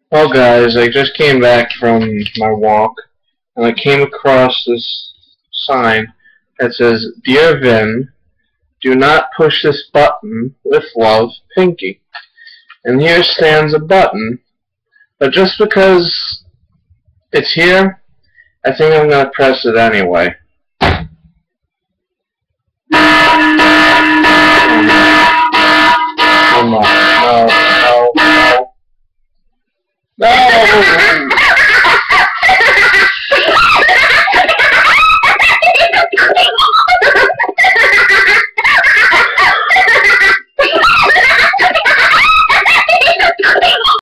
Well, guys, I just came back from my walk, and I came across this sign that says, "Dear Vin, do not push this button. With love, Pinky." And here stands a button, but just because it's here, I think I'm going to press it anyway.